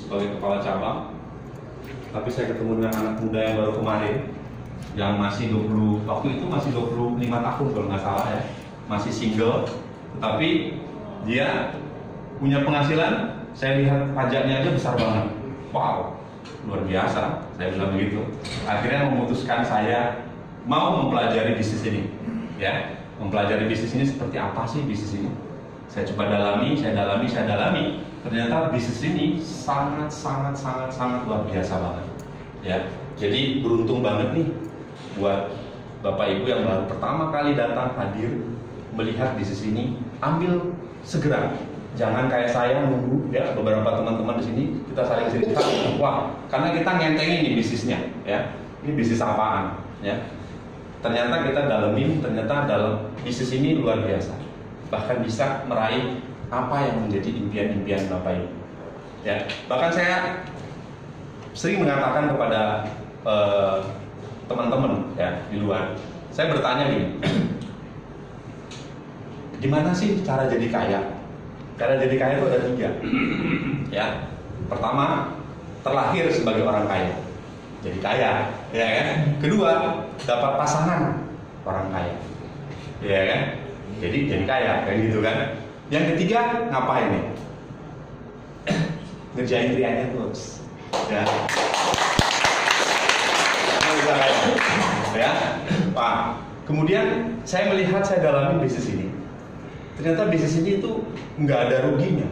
sebagai kepala cabang. Tapi saya ketemu dengan anak muda yang baru kemarin, yang masih 20, waktu itu masih 25 tahun kalau nggak salah ya, masih single, tapi dia punya penghasilan, saya lihat pajaknya aja besar banget. Wow, luar biasa, saya bilang begitu. Akhirnya memutuskan saya mau mempelajari bisnis ini, ya, mempelajari bisnis ini seperti apa sih bisnis ini. Saya coba dalami. Ternyata bisnis ini sangat luar biasa banget, ya. Jadi beruntung banget nih buat Bapak Ibu yang baru pertama kali datang hadir melihat bisnis ini, ambil segera. Jangan kayak saya nunggu, ya. Beberapa teman-teman di sini kita saling cerita, wah, karena kita ngentengin nih bisnisnya, ya. Ini bisnis apaan, ya. Ternyata kita dalemin, ternyata dalam bisnis ini luar biasa. Bahkan bisa meraih apa yang menjadi impian-impian Bapak Ibu, ya. Bahkan saya sering mengatakan kepada teman-teman, ya, di luar, saya bertanya gini, gimana sih cara jadi kaya? Cara jadi kaya itu ada 3, ya. Pertama, terlahir sebagai orang kaya, jadi kaya, ya kan? Kedua, dapat pasangan orang kaya, ya kan? Jadi kaya, kayak gitu kan? Yang ketiga, ngapain nih? Ngerjain triannya terus, ya. Ya, Pak. Kemudian saya melihat, saya dalami bisnis ini. Ternyata bisnis ini itu nggak ada ruginya.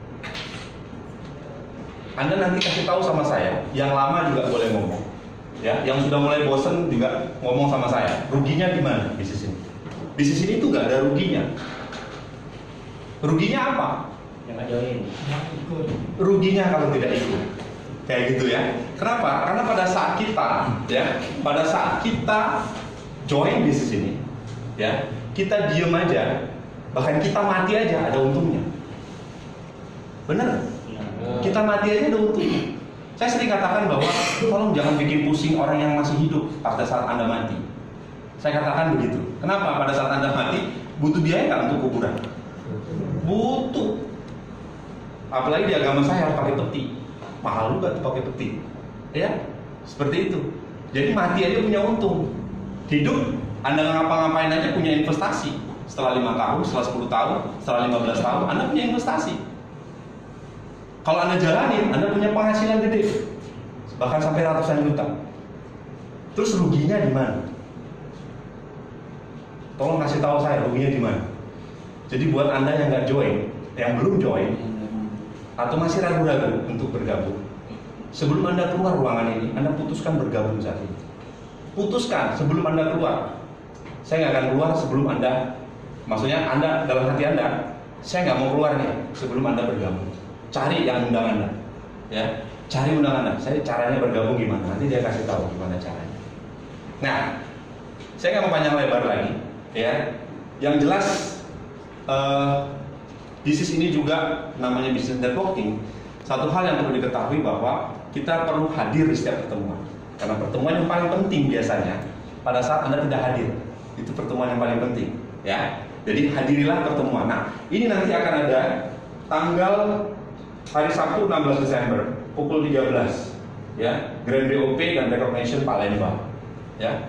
Anda nanti kasih tahu sama saya, yang lama juga boleh ngomong, ya. Yang sudah mulai bosen juga ngomong sama saya. Ruginya di mana bisnis ini? Bisnis ini tuh nggak ada ruginya. Ruginya apa? Yang nggak join. Ruginya kalau tidak ikut. Kayak gitu ya. Kenapa? Karena pada saat kita, ya, pada saat kita join bisnis ini, ya, kita diem aja, bahkan kita mati aja ada untungnya. Bener? Kita mati aja ada untungnya. Saya sering katakan bahwa tolong jangan bikin pusing orang yang masih hidup pada saat Anda mati. Saya katakan begitu. Kenapa? Pada saat Anda mati butuh biaya nggak untuk kuburan? Butuh. Apalagi di agama saya harus pakai peti. Mahal juga tuh pakai peti, ya, seperti itu. Jadi mati aja punya untung. Hidup Anda ngapa-ngapain aja punya investasi. Setelah 5 tahun, setelah 10 tahun, setelah 15 tahun, Anda punya investasi. Kalau Anda jalanin, Anda punya penghasilan gede, bahkan sampai ratusan juta. Terus ruginya di mana? Tolong kasih tahu saya ruginya di mana. Jadi buat Anda yang nggak join, yang belum join, atau masih ragu-ragu untuk bergabung, sebelum Anda keluar ruangan ini, Anda putuskan bergabung saat ini. Putuskan sebelum Anda keluar. Saya nggak akan keluar sebelum Anda, maksudnya Anda dalam hati Anda, saya nggak mau keluar nih sebelum Anda bergabung. Cari yang undang Anda, ya, cari undang Anda. Saya caranya bergabung gimana? Nanti dia kasih tahu gimana caranya. Nah, saya nggak mau panjang lebar lagi, ya. Yang jelas, bisnis ini juga namanya bisnis networking. Satu hal yang perlu diketahui bahwa kita perlu hadir di setiap pertemuan. Karena pertemuan yang paling penting biasanya pada saat Anda tidak hadir, itu pertemuan yang paling penting, ya. Jadi hadirilah pertemuan. Nah, ini nanti akan ada tanggal hari Sabtu 16 Desember pukul 13, ya, Grand BOP dan Recognition Palembang, ya.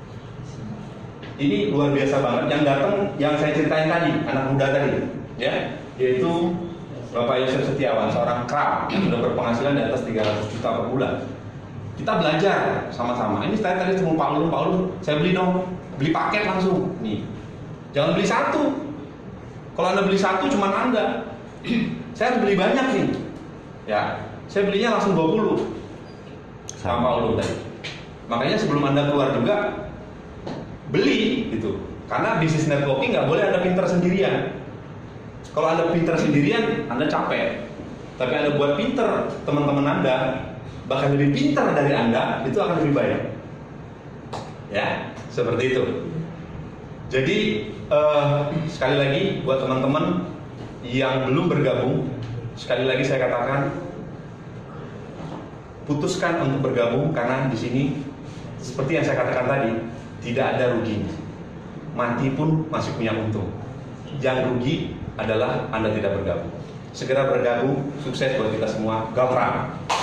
Ini luar biasa banget. Yang datang, yang saya ceritain tadi, anak muda tadi, ya, yaitu Bapak Yosef Setiawan, seorang kram yang sudah berpenghasilan di atas 300 juta per bulan. Kita belajar sama-sama. Ini saya tadi ketemu Pak Ulun, saya beli dong, beli paket langsung. Nih, jangan beli satu. Kalau Anda beli satu, cuma Anda. Saya harus beli banyak nih, ya. Saya belinya langsung 20 sama Pak Ulun tadi. Makanya sebelum Anda keluar juga beli gitu. Karena bisnis networking nggak boleh Anda pintar sendirian. Kalau Anda pintar sendirian, Anda capek. Tapi Anda buat pintar teman-teman Anda, bahkan lebih pintar dari Anda, itu akan lebih baik. Ya, seperti itu. Jadi sekali lagi buat teman-teman yang belum bergabung, sekali lagi saya katakan, putuskan untuk bergabung karena di sini seperti yang saya katakan tadi, tidak ada ruginya. Mati pun masih punya untung. Yang rugi adalah Anda tidak bergabung. segera bergabung. Sukses buat kita semua. Gapra.